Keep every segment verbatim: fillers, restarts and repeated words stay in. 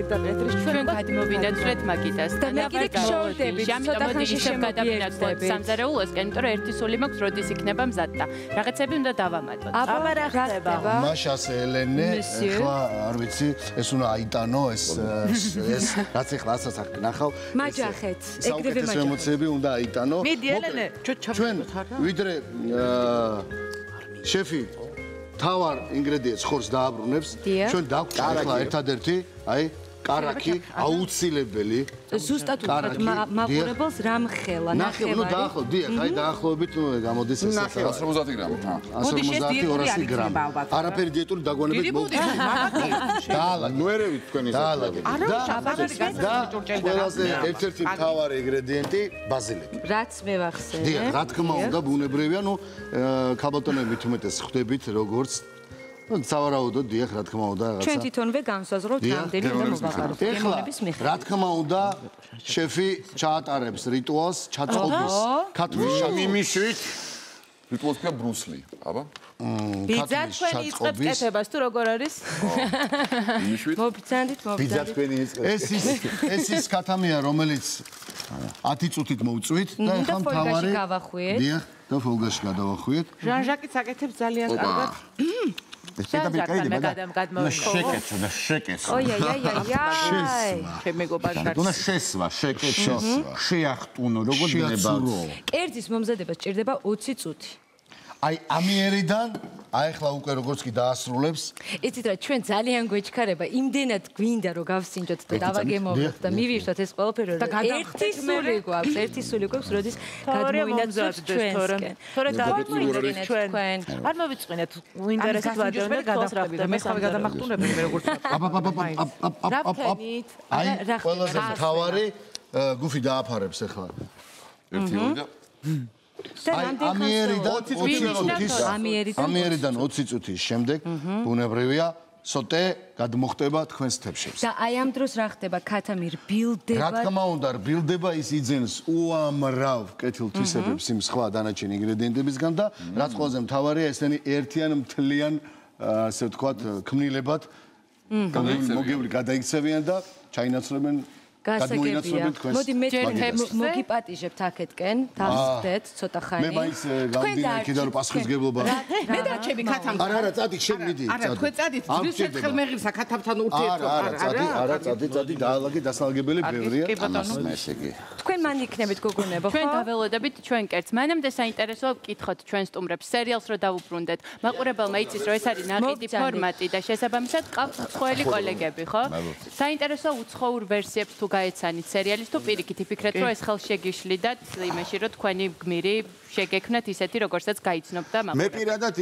პირდაპირ ეთერში ჩვენ გადმოვინაცვლეთ მაგიტას და მე კიდე გშორდები, ამიტომ მოდი ისევ გადავინაცვლოთ სამზარეულოსკენ, იმიტომ რომ ერთი სული მაქვს, როდის იქნება მზად და რაღაცები უნდა დავამატოთ. აბა რა ხდება? მაშას ელენე, ახლა არ ვიცი, ეს უნდა აიტანო, ეს ეს რაც ახლა ასაც აქ ნახავ. მაჯახეთ, ეგრევე საუკეთესო ემოციები უნდა აიტანო. მიდი ელენე, ჩვენ ვიდრე შეფი თავარ ინგრედიენტს ხორცს დააბრუნებს, ჩვენ დავჭერთ ახლა ერთადერთი, აი კარაკი აუცილებელი. ზუსტად უბრალოდ მაყურებელს რამ ხელა, ნახევარი. ნუ დაახლოებით, დიახ, აი დაახლოებით გამოდის ეს ასი ორმოცდაათი გრამი. ასი ორმოცდაათი ორასი გრამი. არაფერი დიეტური დაგვანებით მოვიდა. დაალაგე. ნუ ერევით თქვენ ეს. დაალაგე. და ყველაზე ერთ-ერთი მთავარი ინგრედიენტი ბაზილიკი. რაც მე ვახსენე. დიახ, რა თქმა უნდა, ბუნებრივია, ნუ ქალბატონები თუმეტეს ხვდებით როგორც სავარაუდოდ დიახ, რა თქმა უნდა, რაღაცა. ჩვენ თვითონვე განსაზღვრავთ რამდენი უნდა მოვაყაროთ გემოვნების მიხედვით. რა თქმა უნდა, შეფი ჩაატარებს რიტუალს, ჩაწყობის, ქათმის მიმისვით. რიტუალს ქვია ბრუსლი, აბა. ბიძა თქვენი იწყებს კეთებას თუ როგორ არის? მიმისვით. მობიძანდით, ბიძა მობიძანდით. თქვენი იწყებს. ეს ის ეს ის ქათამია, რომელიც ათი წუთით მოვწვით და ეხლა მთავარი გავახვიეთ. დიახ, და ფოლგაში გადავახვიეთ. ჟანჟაკიც აკეთებს ძალიან კარგად. შენ შეკეცო და შეკეცო. ოი აი აი აი. ჩემ მეგობარ უნდა შესვა, შეკეცო, შეახტუნო, როგორ დინება. კერძის მომზადებას ჭირდება ოცი წუთი. აი ამიერიდან აი ახლა უკვე როგორც კი დაასრულებს. იცით რა, ჩვენ ძალიან გვეჩქარება, იმდენად გვინდა რომ გავსინჯოთ და დავაგემოვნოთ და მივიშვათ ეს ყველაფერი, რომ ერთი სული გვაქვს, ერთი სული გვაქვს, როდის გადმოვინაცვლოთ ჩვენსკენ. თორე დავიწყინეთ ჩვენ. არ მოვიწყინეთ, უინტერესებს ვაჯერნა გადახტები და მე ხავე გადამახტუნები მე როგორც აი ყველაზე მთავარი გუფი დააფარებს ახლა. ერთი ორი და აი ამიერიდან ოცი წუთის ამიერიდან ოცი წუთის შემდეგ ბუნებრივია სოტე გადმოხტება თქვენს თებშებს. და აი ამ დროს რა ხდება? ქათამი რბილდება. რა თქმა უნდა, რბილდება, ის იძენს უამრავ კეთილ თვისებებს იმ სხვა დანარჩენი ინგრედიენტებისგან და რაც ყველაზე მთავარია, ესენი ერთიან მთლიან, ასე ვთქვათ, ქმნილებად მოგებული გადაიქცევიან და ჩაინაცვლებენ გასაგებია. მოდი მე მოგიპატიჟებთ აქეთკენ, დავსდეთ ცოტა ხანი. მე მაინც გამდინე კიდე რომ პასუხისგებლობა. მე დაჩები ქათამთან. არა, არა, წადი, შენ მიდი. არა, თქვენ წადით, ძვირს ერთხელ მეღირსა ქათამთან ურთიერთობა. არა, წადი, არა, წადი, წადი, დაალაგე დასალაგებელი ბევრია. ეს იგი. თქვენ მან იქნებით გოგონებო, ხო? ჩვენ დაველოდებით ჩვენ კერძს. მანამდე საინტერესოა ვკითხოთ ჩვენ სტუმრებს სერიალს რო დავუბრუნდეთ. მაყურებელმა იცის რომ ეს არის ნაკიდი ფორმატი და შესაბამისად ყავთ მსხვილი კოლეგები, ხო? საინტერესოა უცხოურ ვერსიებს თუ გაეცანით სერიალის თუ პირიქით იფიქრეთ რომ ეს ხელს შეგიშლიდათ იმაში რომ თქვენი გმირი შეგექმნათ ისეთი როგორცაც გაიცნობ და მე პირადად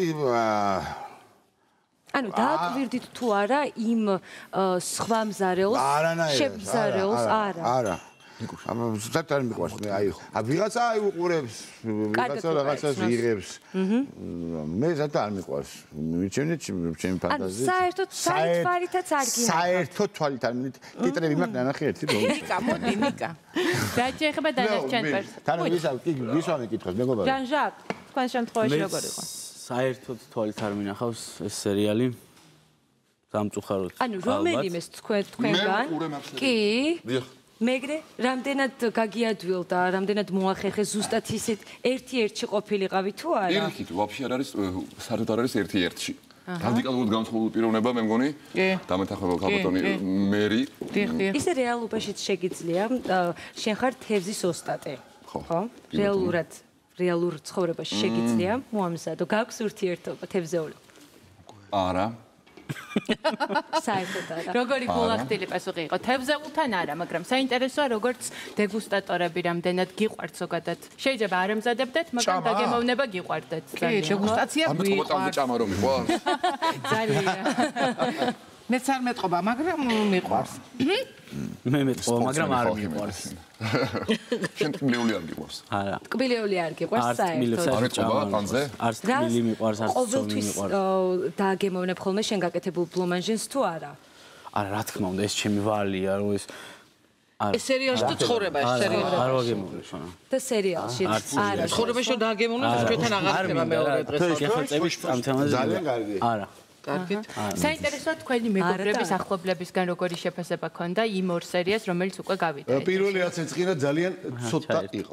ანუ დააკვირდით თუ არა იმ სხვა მზარეულს შემზარეულს არა არა აბა ზუსტად არ მიყვარს მე აი ვიღაცა აი უყურებს ვიღაცა რაღაცას იღებს მე ზუსტად არ მიყვარს მიჩვენეთ ჩემი ფანტაზია საერთოდ საერთოდ არ გინდა საერთოდ თვალით არ მინით ტიტრები მაქვს ნანახი ერთი რომ ნიკა მოდი ნიკა დაჭეხება დანარჩენ პერს თან ვისა ვისვამე კითხავს მეგობარი ჟან-ჟაკ თქვენ შემთხვევაში როგორ იყო საერთოდ თვალით არ მინახავს ეს სერიალი სამწუხაროდ ანუ რომელიმეს თქვენ თქვენგან კი მეგრე რამდენად გაგიადვილ და რამდენად მოახერხე ზუსტად ისეთ ერთ-ერთში ყოფილიყავი თუ არა? ერთით, ვაფშე არ არის, საერთოდ არ არის ერთ-ერთში. რადიკალურად განსხვავებული პიროვნება მე მგონი. დამეთანხმება ქალბატონი მერი. ისე რეალობაშიც შეგიძლია, შენ ხარ თევზის ოსტატი. ხო? რეალურად, რეალურ ცხოვრებაში შეგიძლია მოამზადო, გაქვს ურთიერთობა თევზეული? არა. საერთოდ არა. როგორი გულახდილი პასუხი იყო? თევზეულთან არა, მაგრამ საინტერესოა როგორც დეგუსტატორები რამდენად გიყვართ ზოგადად. შეიძლება არ ემზადებდეთ, მაგრამ დაგემოვნება გიყვარდეთ. კი, დეგუსტაცია გვიყვარს. ამ ჭამა რომ მიყვარს? ძალიან. მეც არ მეტყობა, მაგრამ მიყვარს. მე მეტყობა, მაგრამ არ მიყვარს. შენ ტკბილეული არ გიყვარს? არა. ტკბილეული არ გიყვარს საერთოდ. არ ეტყობა ხანზე? არც ტკბილი მიყვარს, არც ცოლი მიყვარს. ყოველთვის დააგემოვნებ ხოლმე შენ გაკეთებულ ბლომანჟენს თუ არა? არა, რა თქმა უნდა, ეს ჩემი ვალია, რომ ეს ეს სერიალში თუ ცხოვრებაში სერიალში არ ვაგემოვნებ შონა. და სერიალში არა. ცხოვრებაში დააგემოვნებ ჩვენთან აღარ ხდება მეორე დღეს. ხო, წევით ამ თემაზე. ძალიან კარგი. არა. კარგით. საინტერესოა თქვენი მეგობრების ახლობლებისგან როგორი შეფასება ქონდა იმ ორ სერიას, რომელიც უკვე გავიდა. პირველი რაც ეწყინა ძალიან ცოტა იყო.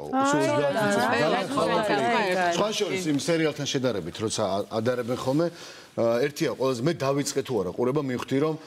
სხვა შორის იმ სერიალთან შედარებით, როცა ადარებენ ხოლმე ერთია ყველაზე მე დავიწყე თუ არა ყურება მივხვდი რომ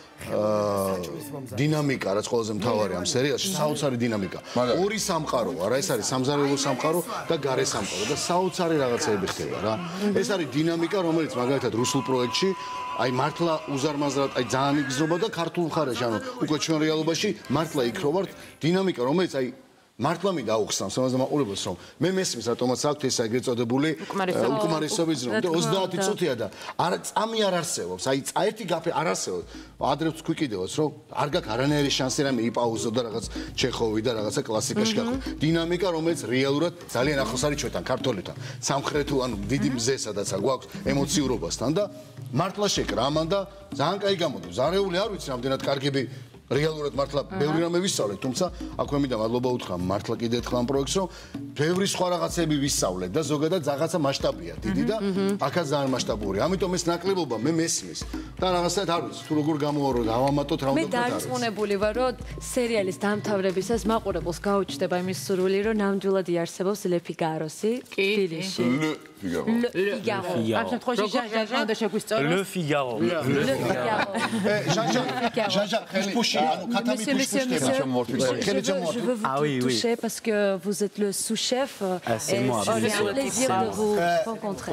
დინამიკა რაც ყველაზე მთავარი ამ სერიალში საოცარი დინამიკა ორი სამყაროა რა ეს არის სამზარეულო სამყარო და გარე სამყარო და საოცარი რაღაცები ხდება რა ეს არის დინამიკა რომელიც მაგალითად რუსულ პროექტში აი მართლა უზარმაზრად აი ძალიან იგრძნობა და ქართულ მხარეში ანუ უკვე ჩვენ რეალობაში მართლა იქ რო ვართ დინამიკა რომელიც აი მართლა მინდა აუხსნას ამას და მაყურებელს რომ მე მესმის რატომაც აქვს ეს ეგრეთ წოდებული უკმარისობის ზრუნვა და ოცდაათი წუთია და არა წამი არ არსებობს აი ერთი გაფე არ არსებობს ადრე თქვი კიდევაც რომ არ გაქვს არანაირი შანსი რამე იპაუზო და რაღაც ჩეხოვი და რაღაცა კლასიკაში გაქვს დინამიკა რომელიც რეალურად ძალიან ახლოს არის ჩვენთან ქართველებთან სამხრეთ ანუ დიდი მზე სადაც გვაქვს ემოციურობასთან და მართლა შეკრა ამან და ძალიან კაი გამოდი ზარეული არ ვიცი რამდენად კარგები რეალურად მართლა ბევრი რამე ვისწავლეთ, თუმცა აქვე მინდა მადლობა უთხრა მართლა კიდე ერთხელ ამ პროექტს, რომ ბევრი სხვა რაღაცები ვისწავლეთ და ზოგადად რაღაცა მასშტაბია დიდი და აქაც ძალიან მასშტაბურია. ამიტომ ეს ნაკლებობა მე მესმის და რაღაცად არ ვიცი, თუ როგორ გამოვარო და ავამატოთ რა უნდა მე დარწმუნებული ვარ, რომ სერიალის დამთავრებისას მაყურებელს გაუჩნდება იმის სურვილი, რომ ნამდვილად იარსებობს Le Figaro-ი თბილისში. Le Figaro. ამ შემთხვევაში ჟაჟა უნდა შეგვისწოროს. Le Figaro. Le Figaro. ჟაჟა ჟაჟა ხელფუში ანუ ქათამი ფუშფუშდება Je veux vous toucher parce que vous êtes le sous-chef et c'est un plaisir de vous rencontrer.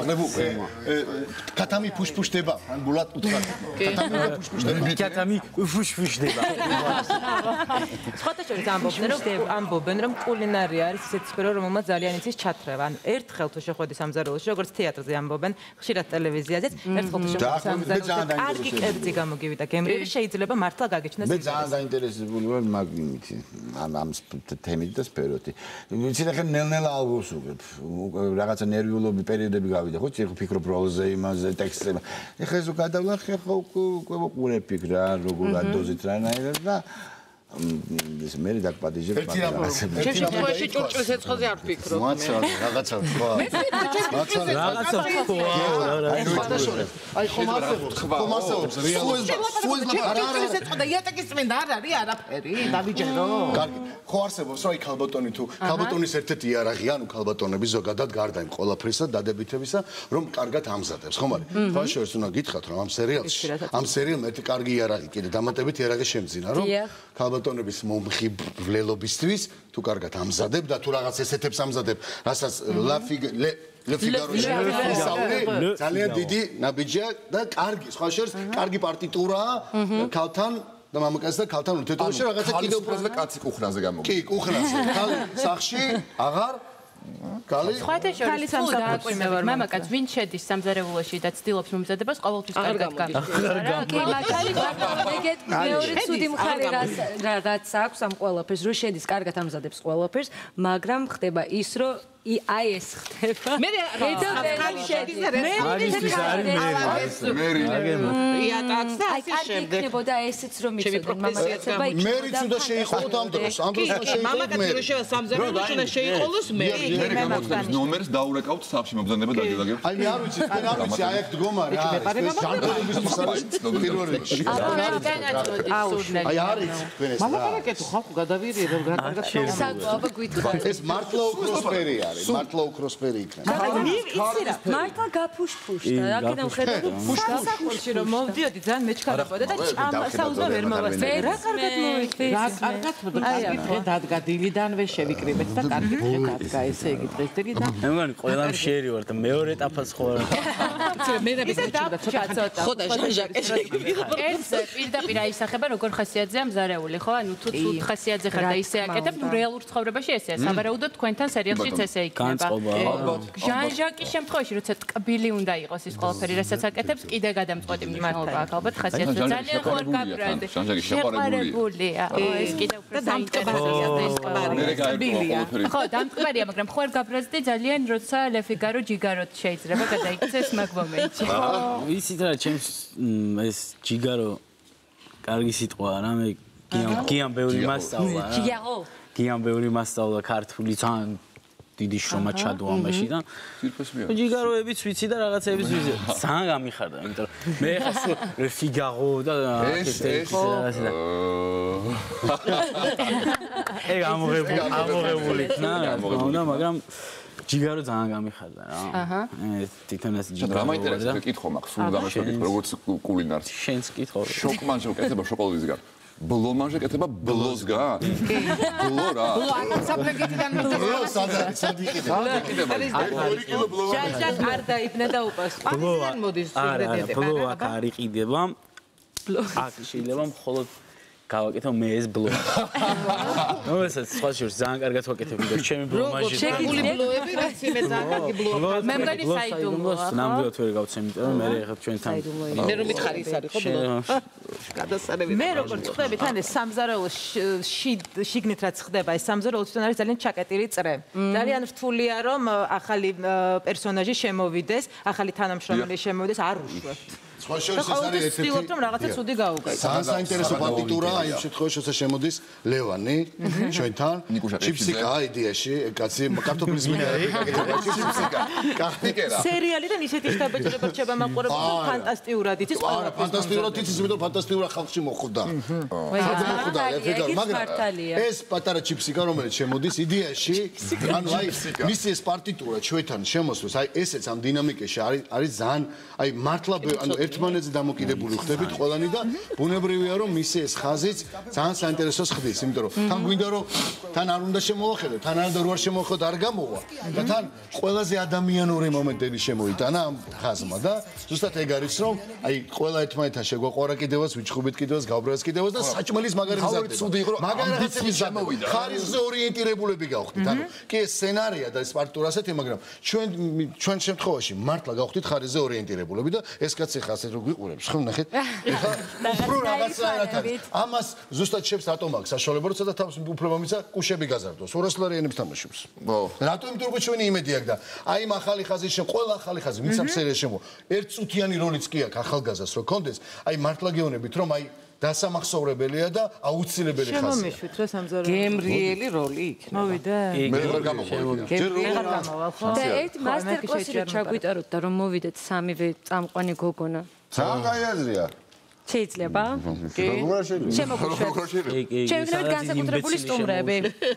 ქათამი ფუშფუშდება ანგულად უთხრა ქათამი ფუშფუშდება ქათამი ფუშფუშდება სხვათა შორის ამბობენ რომ ამბობენ რომ კულინარია არის ისეთი სფერო რომელმაც ძალიან იცის ჩათრევა ან ერთხელ თუ შეხვედი სამზარეულოში როგორც თეატრზე ამბობენ ხშირად ტელევიზიაზეც ერთხელ თუ შეხვედი სამზარეულოში კარგი კერძი გამოგივიდა გემრიელი შეიძლება მართლა გაგეჩნდეს მე ძალიან დაინტერესებული ვარ მაგით ამ ამ თემით და სფეროთი. ვიცი რა ხე ნელ-ნელა ალბოს უგებ. რაღაცა ნერვიულობი პერიოდები გავიდა, ხო? ციხე ფიქრობ როლზე, იმაზე, ტექსტზე. ეხლა ეს გადავლახე ხო უკვე ვყურებ რა, როგორ ადოზით რანაირად და ეს მე დაგპატიჟებ მაგას. შემთხვევაში ჭურჭლის ეცხოზე არ ვფიქრობ. მაცა რაღაცა თქვა. რაღაცა რაღაცა თქვა. აი ხომ არსებობს, ხომ არსებობს რეალურად. ჭურჭლის ეცხოდა იატაკის წმინდა არ არის არაფერი, დავიჯერო. კარგი. ხო არსებობს, რომ აი ქალბატონი თუ ქალბატონის ერთ-ერთი იარაღი, ანუ ქალბატონები ზოგადად გარდა იმ ყველაფრისა დადებითებისა, რომ კარგად ამზადებს, ხომ არის? სხვა შორის უნდა გითხრათ, რომ ამ სერიალში, ამ სერიალმა ერთი კარგი იარაღი კიდე დამატებით იარაღი შემძინა, რომ ქალბატონების მომხიბვლელობისთვის თუ კარგად ამზადებ და თუ რაღაც ესეთებს ამზადებ, რასაც La Figaro-ში ძალიან დიდი ნაბიჯია და კარგი, სხვა შორის კარგი პარტიტურაა ქალთან და მამაკაცს და ქალთან ურთიერთობაში რაღაცა კიდევ უფრო და კაცი კუხრაზე გამოგია. კი, კუხრაზე. ქალი სახში აღარ კალი სხვათა შორის თუ დააკვირდებით მამაკაც ვინ შედის სამზარეულოში და ცდილობს მომზადებას ყოველთვის კარგად გამიგდება. კი, მაგალი ეგეთ მეორე ცუდი მხარე რაც აქვს ამ ყველაფერს, რომ შედის კარგად ამზადებს ყველაფერს, მაგრამ ხდება ის, რომ აი ეს ხდება. მე რა შედის მე იატაკს და ასე შემდეგ. იქნებოდა ესეც რომ იცოდენ მამაკაცება იქნება. მერიც უნდა შეიყოლოთ ამ დროს. ამ დროს უნდა შეიყოლოთ მამაკაცი რო შევა სამზარეულოში უნდა შეიყოლოს მე. მე გამოცდების ნომერს დაურეკავთ სახლში მომზადება დაგეგმებთ. აი მე არ ვიცი, თქვენ არ ვიცი, აი აქ დგომა რა. ეს ჟანრების მოსარჩევი პირველ რიგში. აი არის თქვენ ეს. მამაკაცი ხალხო გადავირი რომ კარგად საკუაბა გვითხრათ. ეს მართლა უქროსფერი არის. მართლა უქროსფერი იქნება. მართლა გაფუშფუშდა. აქედან ხედავ ფუშფუშში რომ მოვდიოდი ძალიან მეჩქარებოდა და საუზმე ვერ მოვასწრე. რა კარგად მოიქცეს. რა კარგად კარგი დღე დადგა დილიდანვე შევიკრიბეთ და კარგი დღე დადგა ესე იგი დღეს დილიდან. მე მგონი ყველა მშერი ვარ და მეორე ეტაპაც ხო არა. მე რა მეგობრებია ცოტა ხო და ჟაჟაკი ეს პირდაპირ აისახება როგორ ხასიათზეა მზარეული ხო? ანუ თუ თუ ხასიათზე ხარ და ისე აკეთებ, ნუ რეალურ ცხოვრებაში ესეა. სავარაუდოდ თქვენთან სერიალშიც ესე იქნება. ჟან-ჟაკის შემთხვევაში, როცა ტკბილი უნდა იყოს ის ყველაფერი, რასაც აკეთებს, კიდე გადამწყვეტი მნიშვნელობა აქვს. ალბათ ხასიათზე ძალიან ხوار გაბრაზდი. ჟან-ჟაკი შეყვარებულია. ეს კიდე უფრო საინტერესოა და ეს ტკბილია. ხო, დამტკბარია, მაგრამ ხوار გაბრაზდი ძალიან, როცა Le Figaro ჯიგაროთ შეიძლება გადაიქცეს მაგ მომენტში. ვიცით რა, ჩემს ეს ჯიგარო კარგი სიტყვაა რა, მე გიამ გიამ ბევრი მასწავლა რა. ჯიგარო. გიამ ბევრი მასწავლა ქართული თან დიდი შრომა ჩადო ამაში და ჯიგაროებიც ვიცი და რაღაცებიც ვიცი. ძალიან გამიხარდა, იმიტომ რომ მე ხა ფიგარო და ეს ეს ეგ ამოღებული ამოღებული ნა და მაგრამ ჯიგარო ძალიან გამიხარდა რა. აჰა. თვითონაც ჯიგარო. რა მაინტერესებს კითხვა მაქვს, სულ გამაშველეთ როგორც კულინარს. შენს კითხვა. შოკმანჟე კეთება შოკოლადისგან. ბლომანჟე კეთება ბლოსგან. ბლო რა. ბლო არ საფრანგეთიდან ბლო სადა სადი კიდე. ორი კილო ბლო. ჟაჟა არ დაიბნა და უპასპორტიდან მოდის სულდედები. ბლო აქ არ იყიდება. ბლო. აქ შეიძლება მხოლოდ გავაკეთო მე ეს ბლო. ნუ ესაც სხვა შორს ძალიან კარგად ვაკეთებ, იმიტომ ჩემი ბლომაჟი. შეგიძლია ბლოები რაც იმე ძალიან კარგი ბლოები. მე მგონი საიდუმლოა. ნამდვილად ვერ გავცემ, იმიტომ რომ მე ეხლა ჩვენთან მე რომ მითხარი ის არის ხო ბლო. გადასარევი. მე როგორც ხვდები თან ეს სამზარეულოს შიგნით რაც ხდება, ეს სამზარეულო თვითონ არის ძალიან ჩაკეტილი წრე. ძალიან რთულია რომ ახალი პერსონაჟი შემოვიდეს, ახალი თანამშრომელი შემოვიდეს, არ უშვებთ. სხვა შორის ეს არის ერთი ვთქვით რომ რაღაცა ცუდი გაუგეთ. ძალიან საინტერესო პარტიტურა, აი ამ შემთხვევაში როცა შემოდის ლევანი ჩვენთან, ჩიფსიკა იდეაში, კაცი კარტოფილის მიგარი, ჩიფსიკა. კარტიკერა. სერიალიდან ისეთი შთაბეჭდება რჩება მაყურებელს, ფანტასტიურად იცის ყველა. არა, ფანტასტიურად იცის, იმიტომ ფანტასტიურად ხალხში მოხვდა. მოხვდა, მაგრამ ეს პატარა ჩიფსიკა რომელიც შემოდის იდეაში, ანუ აი მისი ეს პარტიტურა ჩვენთან შემოსვეს, აი ესეც ამ დინამიკაში არის არის ძალიან აი მართლა ანუ ერთმანეთზე დამოკიდებული ხდებით ყველანი და ბუნებრივია რომ მისი ეს ხაზიც ძალიან საინტერესოს ხდის, იმიტომ რომ თან გვინდა რომ თან არ უნდა შემოვახედოთ, თან არ უნდა შემოვახედოთ არ გამოვა და თან ყველაზე ადამიანური მომენტები შემოიტანა ამ ხაზმა და ზუსტად ეგ არის რომ აი ყველა ერთმანეთთან შეგვაყვარა კიდევაც, ვიჩხუბით კიდევაც, გავბრევაც კიდევაც და საჭმელის მაგარი მზადდება. მაგარი რაღაცები შემოვიდა. ხარისზე ორიენტირებულები გავხდით. ანუ კი ეს სცენარია და ეს პარტიტურა ასეთი, მაგრამ ჩვენ ჩვენ შემთხვევაში მართლა გავხდით ხარისზე ორიენტირებულები და ეს კაცი ხა ასეთ რო გვიყურებს, ხო ნახეთ? ეხლა უფრო რაღაცაერად არის. ამას ზუსტად შეფს რატომ აქვს საშუალება, როცა და თავს უფრო მომიცა კუშები გაზარდოს. ორასლარიანებს თამაშობს. ხო. რატომ იმიტომ რომ ჩვენი იმედი აქვს და აი ამ ახალი ხაზის შენ ყველა ახალი ხაზი ვინც ამ სერიაში შემო. ერთწუთიანი როლიც კი აქვს ახალგაზრდას რო კონდეს, აი მართლა გეუბნებით რომ აი დასამახსოვრებელია და აუცილებელი ხაზია. შემომიშვით რა სამზარეულო. გემრიელი როლი იქნება. მოვიდა. მე ვერ გამოვიდა. ჯერ ვერ გამოვალ ხო? და ერთ მასტერკლასი რო ჩაგვიტაროთ და რომ მოვიდეთ სამივე წამყვანი გოგონა. ძალიან კაი აზრია. შეიძლება? კი. როგორ შეიძლება? შემოგვიშვათ. შევიდეთ განსაკუთრებული სტუმრები.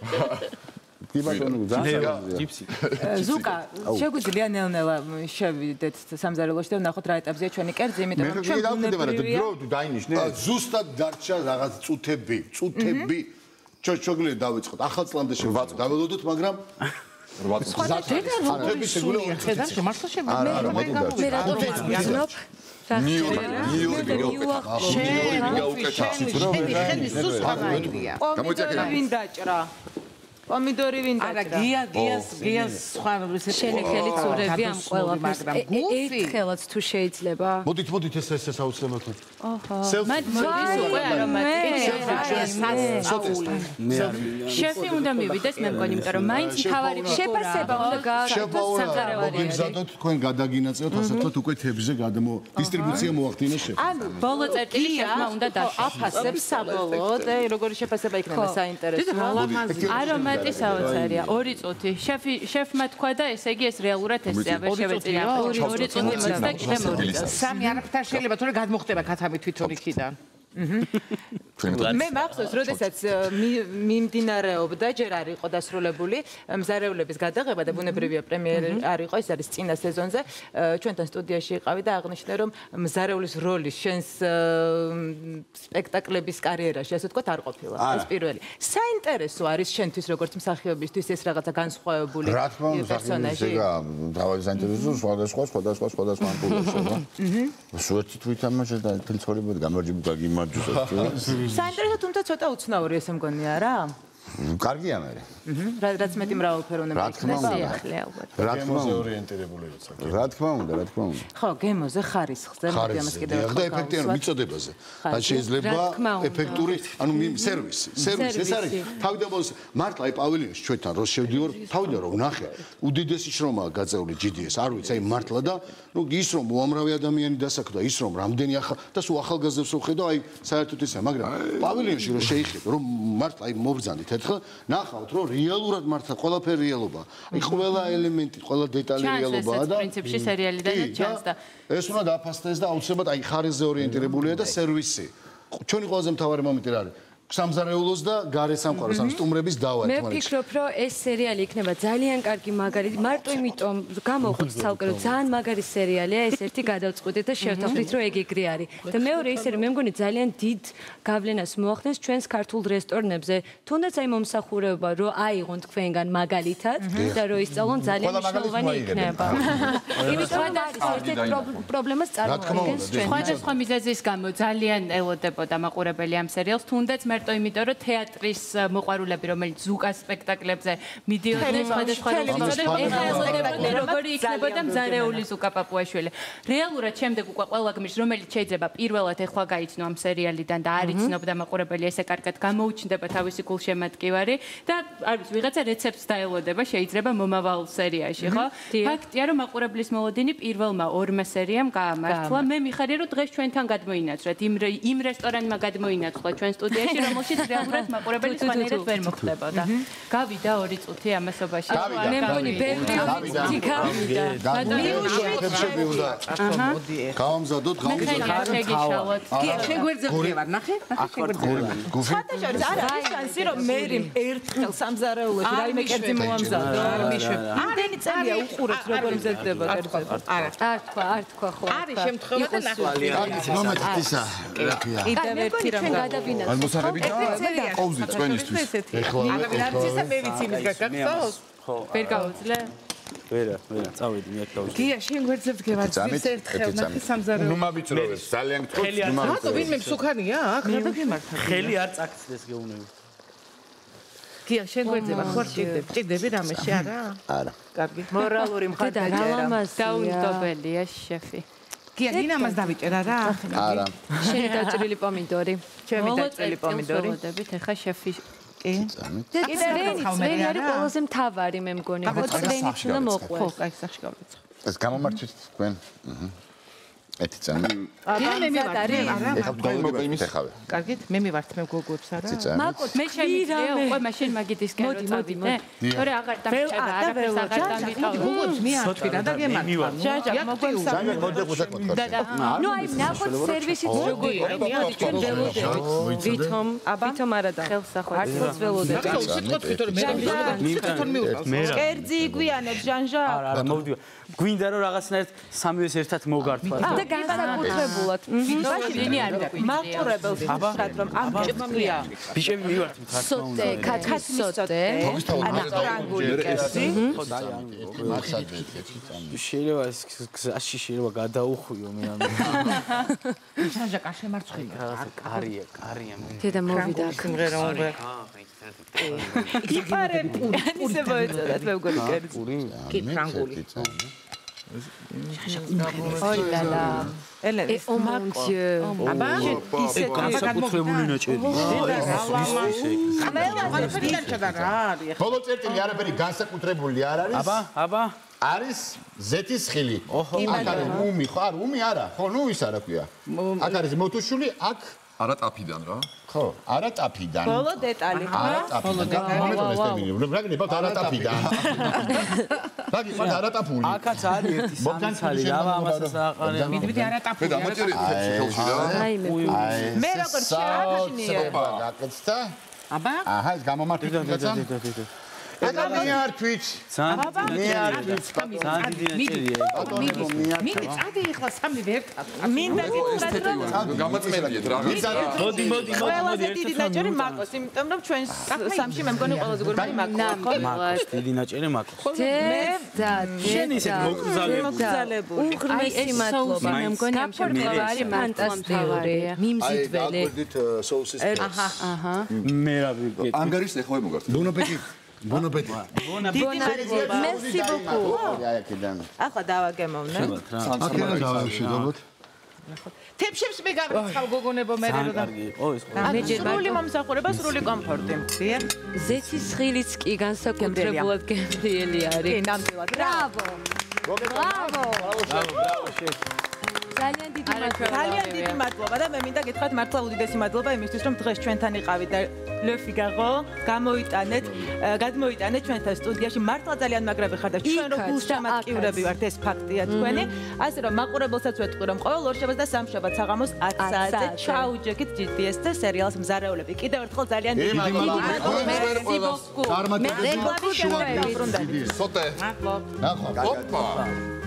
კი ბატონო, ძალიან ჯიპსი. ზუკა, შეგვიძლია ნელ-ნელა შევიდეთ სამზარეულოში და ვნახოთ რა ეტაპზეა ჩვენი კერძი, იმიტომ რომ ჩვენ ბუნებრივია. დრო დაინიშნე. ზუსტად დარჩა რაღაც წუთები, წუთები. ჩვენ შეგიძლია დავიწყოთ. ახალ წლამდე შევაწყოთ. დაველოდოთ, მაგრამ რვა წუთი. ხათები შეგვიძლია. ხედავ, მართლა შეგვიძლია. არა, არა, მოდი. მე რატომ ვიზნობ? ნიუ-იორკი, ნიუ-იორკი გაუკეთა. შენი სუსხანაირია. პომიდორი ვინ დაჭრა? პომიდორი ვინ დაჭრა? არა, გია, გიას, გიას სხვა ისეთი შენი ხელით ურევი ამ ყველაფერს. ერთხელაც თუ შეიძლება? მოდით, მოდით ეს ეს აუცილებლად. ოჰო. მან მოდის უკვე არომატიკი. შეფი უნდა მივიდეს, მე მგონი, იმიტომ რომ მაინც თავარი შეფასება უნდა გააკეთოს. მოგიმზადოთ თქვენ გადაგინაწილოთ, ასეთად უკვე თებზე გადმო დისტრიბუცია მოახდინოს შე. ანუ ბოლო წერტილი შეფმა უნდა დაშვას. აფასებს საბოლოოდ, აი როგორი შეფასება იქნება საინტერესო. არომატი საოცარია, ორი წუთი. შეფი შეფმა თქვა და ესე იგი ეს რეალურად ესეა, ვერ შევეწინა. ორი ორი წუთი მოწდა კიდე მოვიდა. სამი არაფერ შეიძლება თორე გადმოხდება ქათამი თვითონ იქიდან. მე მახსოვს, როდესაც მიმდინარეობდა, ჯერ არ იყო დასრულებული მზარეულების გადაღება და ბუნებრივია პრემიერი არ იყო, ეს არის წინა სეზონზე. ჩვენთან სტუდიაში იყავი და აღნიშნე, რომ მზარეულის როლი შენს სპექტაკლების კარიერაში, ასე ვთქვათ, არ ყოფილა. ეს პირველი. საინტერესო არის შენთვის როგორც მსახიობისთვის ეს რაღაცა განსხვავებული პერსონაჟი. თავი საინტერესო სხვადასხვა სხვადასხვა სხვადასხვა ამპულებში, რა. სუერთი თვითამაშე და ფილმსხორებოდ გამარჯვება გაგიმარჯვოს. საინტერესო, თუმცა ცოტა უცნაური ესე მგონია რა. კარგია მე. რაც მეტი მრავალფეროვნება იქნება. რა თქმა უნდა, ორიენტირებული როცა. რა თქმა უნდა, რა თქმა უნდა. ხო, გემოზე ხარისხზე, მოდი ამას კიდევ ერთხელ. და ეფექტიანი მიწოდებაზე. ან შეიძლება ეფექტური, ანუ სერვისი, სერვისი ეს არის. თავდაპირველად მართლა აი პავილიონში ჩვენთან რო შევდივარ, თავიდან რომ ვნახე, უდიდესი შრომაა გაწეული ჯი დი ეს, არ ვიცი, აი მართლა და ნუ ის რომ უამრავი ადამიანი დასაქმდა, ის რომ რამდენი ახალ და სულ ახალგაზრდებს ვხედავ, აი საერთოდ ისე, მაგრამ პავილიონში რო შეიხედო, რომ მართლა აი მობრძანდით ერთხელ ახლა ნახავთ რომ რეალურად მართლა ყველაფერი რეალობაა. აი ყველა ელემენტი, ყველა დეტალი რეალობაა და პრინციპში სერიალიდანაც ჩანს და ეს უნდა დაფასდეს და აუცილებლად აი ხარისზე ორიენტირებულია და სერვისი. ჩვენი ყველაზე მთავარი მომენტი რა არის? სამზარეულოს და გარე სამყაროს ამ სტუმრების დავა მე ვფიქრობ, რომ ეს სერიალი იქნება ძალიან კარგი მაგალითი, მარტო იმიტომ გამოვხდით ცალკე, რომ ძალიან მაგარი სერიალია, ეს ერთი გადავწყვიტეთ და შევთანხმდით, რომ ეგ ეგრე არის. და მეორე ის არის, მე მგონი ძალიან დიდ გავლენას მოახდენს ჩვენს ქართულ რესტორნებზე, თუნდაც აი მომსახურება, რომ აიღონ თქვენგან მაგალითად და რომ ისწავლონ ძალიან მნიშვნელოვანი იქნება. იმიტომ რომ არის ერთ-ერთი პრობლემას წარმოადგენს ჩვენ. სხვადასხვა მიზეზის გამო ძალიან ელოდებოდა მაყურებელი ამ სერიალს, თუნდაც მარტო იმიტომ რომ თეატრის მოყვარულები რომელიც ზუკას სპექტაკლებზე მიდიოდნენ სხვადასხვა რეგიონებში როგორი იქნებოდა მზარეული ზუკა პაპუაშვილი რეალურად შემდეგ უკვე ყველა გმირს რომელიც შეიძლება პირველად ეხლა გაიცნო ამ სერიალიდან და არ იცნობდა მაყურებელი ესე კარგად გამოუჩნდება თავისი გულშემატკივარი და არ ვიცი ვიღაცა რეცეპტს დაელოდება შეიძლება მომავალ სერიაში ხო ფაქტია რომ მაყურებლის მოლოდინი პირველმა ორმა სერიამ გაამართლა მე მიხარია რომ დღეს ჩვენთან გადმოინაცვლეთ იმ იმ რესტორანმა გადმოინაცვლა ჩვენ სტუდიაში რომელშიც რეალურად მაყურებელი სხვანაირად ვერ მოხდებოდა. გავიდა ორი წუთი ამასობაში. მე მგონი ბევრი წუთი გავიდა. ხებშები უნდა. აჰა. გავამზადოთ, გავამზადოთ. კი, შენ გვერდზე ვარ, ნახე? ახლა გუფი. ხათაშორის არა ის შანსი რომ მე ერთხელ სამზარეულოში რაიმე კერძი მოამზადო. არ მიშვებ. ამდენი წელია უყურეთ როგორ მზადდება კერძები. არა. არ თქვა, არ თქვა ხო. არის შემთხვევა და ნახე. მომენტ ისა. კიდევ ერთი რამ გადავინათ. მოსაღები და ყოვზი წვენისთვის. ეხლა არცისა მე ვიცი იმის გაგახსოვს? ხო. ვერ გავუძლე? ვერა, ვერა, წავედი მე აქ დავუშვი. გია, შენ გვერდზე ვდგევარ, ძის ერთხელ ნახე სამზარეულო. ნუ მავიწროვეს, ძალიან გთხოვთ, ნუ რატო მავიწროვეს. ვინმე მსუქანია? აქ რა დაგემართა? ხელი არ წაქცდეს გეუბნები. გია, შენ გვერდზე ვარ, ხო ჭირდები? ჭირდები რამეში არა? არა. კარგი. მორალური მხარდაჭერა. დაუნდობელია შეფი. გია, ნინამას დავიჭერა რა? არა. შენი დაჭრილი პომიდორი. ჩემი დაჭრილი პომიდორი. მოდებით ახლა შეფი კი. და წვენი, წვენი არის ყველაზე მთავარი მე მგონი. ხო, წვენიც უნდა მოყვეს. ხო, კაი, სახში გავიწყო. ეს გამომართვით თქვენ. აჰა. ეთი წამი. გია, მე მივარ, არა? ეხლა დაიმოგე იმის ეხავე. კარგით, მე მივართ მე გოგოებს არა? მაკოთ მე შემიძლია უკვე მაშინ მაგიდისკენ რო წავიდე. თორე აღარ დამჭერდა, არაფერს აღარ დამიყავ. გოგოებს მე არ თქვი რა დაგემართა. ჟაჟა, მოგვემსა. მოდე ხუთად მოთხოვე. ნუ აი ნახოთ სერვისიც როგორი მოდი ჩვენ ველოდებით ვითომ ვითომ არა და ხელსახვე არც ველოდებით რა სიტყვით რომ მე სიტყვით მიუყავს კერძი იგვიანებს ჟანჟა არა არა მოვიდი გვინდა რომ რაღაცნაირად სამივეს ერთად მოგართვა და განსაკუთრებულად მაშინ არ გვინდა მაყურებელს უსრად რომ ამ ჭმია ბიჭები მივართ თქმა უნდა სოტე კაცსოტე ანა ფრანგული კერძი ხო და შეიძლება გზაში შეიძლება გადაუხვიო მე ამ ჟანჟა კაშე მარცხია კარია კარია დედა მოვიდა სიმღერა უნდა იპარემ ისე მოეწოდათ მე მგონი კერძი კი ფრანგული ой ла ла ელე ო მონ დიeu აბა ისე საკუთრებული ნაჭერი ბოლო წერტილი არაფერი განსაკუთრებული არ არის აბა აბა არის ზეთის ხილი აქ არის უმი ხო არ უმი არა ხო ნუ ის არა ქვია აქ არის მოთუშული აქ არა ტაფიდან რა ხო არა ტაფიდან ბოლო დეტალი არა ტაფიდან მომენტო ესტებინე რა გნებავთ არა ტაფიდან რა გიყავთ არა ტაფული აქაც არის ერთი სამი ცალი რა ამასაც აყანე მიდივიდი არა ტაფული მე დამაჭერე ხელში რა აი მე მე როგორ შეაფაშნია გაკეთდა აბა აჰა ეს გამომართვით კაცო აბა მე არ თვით აბა მე არ თვით ძალიან დიდი ნაჭერია მიდი წადი ახლა სამი ვერ მინდა გითხრათ რომ გამაწმენდიეთ რა მოდი მოდი ყველაზე დიდი ნაჭერი მაკოს იმიტომ რომ ჩვენ სამში მე მგონი ყველაზე გურმანი მაკო ხო მაკოს დიდი ნაჭერი მაკოს დედა შენ ისე მოგზალებული უღრმესი მადლობა მე მგონი ამ შემთხვევაში არის ფანტასტიკური მიმზიდველი აჰა აჰა მე რა ვიგე ანგარის ეხლა მოგართ ბონაპეტი ბონაპეტი მერსი ბოკუ ახლა დავაგემოვნე აქედან დავაშედობთ თებშებს მე გავიცხავ გოგონებო მე რა და მე სრული მომსახურება სრული კომფორტი ზეთის ხილიც კი განსაკუთრებულად გემრიელი არის კი ნამდვილად ბრავო ბრავო ბრავო ბრავო შენ ძალიან დიდი მადლობა. ძალიან დიდი მადლობა და მე მინდა გითხრათ მართლა უდიდესი მადლობა იმისთვის რომ დღეს ჩვენთან იყავით და Le Figaro გამოიტანეთ, გადმოიტანეთ ჩვენთან სტუდიაში. მართლა ძალიან მაგრები ხართ და ჩვენ რო გულშემატკივრები ვართ, ეს ფაქტია თქვენი. ასე რომ მაყურებელსაც ვეთქვი რომ ყოველ ორშაბათს და სამშაბათს საღამოს ათი საათზე ჩაუჯექით ჯი დი ეს და სერიალს მზარეულები. კიდევ ერთხელ ძალიან დიდი მადლობა. მერსი ბოკუ. მე რეკლამის შემოები. სოტე. მადლობა. ოპა.